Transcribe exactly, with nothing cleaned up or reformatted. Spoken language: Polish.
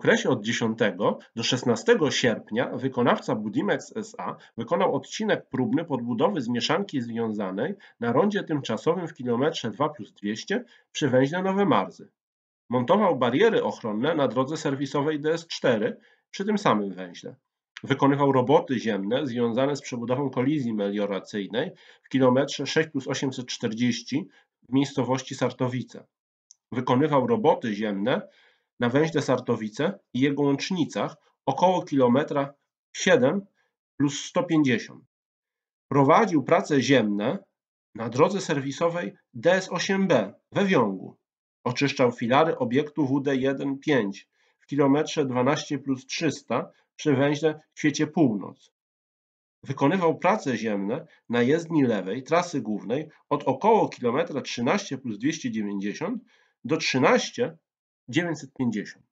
okresie od dziesiątego do szesnastego sierpnia wykonawca Budimex S A wykonał odcinek próbny podbudowy z mieszanki związanej na rondzie tymczasowym w kilometrze dwa plus dwieście przy węźle Nowe Marzy. Montował bariery ochronne na drodze serwisowej D S cztery przy tym samym węźle. Wykonywał roboty ziemne związane z przebudową kolizji melioracyjnej w kilometrze sześć plus osiemset czterdzieści w miejscowości Sartowice. Wykonywał roboty ziemne na węźle Sartowice i jego łącznicach około kilometra siedem plus sto pięćdziesiąt. Prowadził prace ziemne na drodze serwisowej D S osiem B we Wiągu. Oczyszczał filary obiektu W D jeden pięć w kilometrze dwanaście plus trzysta przy węźle Świecie Północ. Wykonywał prace ziemne na jezdni lewej trasy głównej od około kilometra trzynaście plus dwieście dziewięćdziesiąt do trzynaście dziewięćset pięćdziesiąt.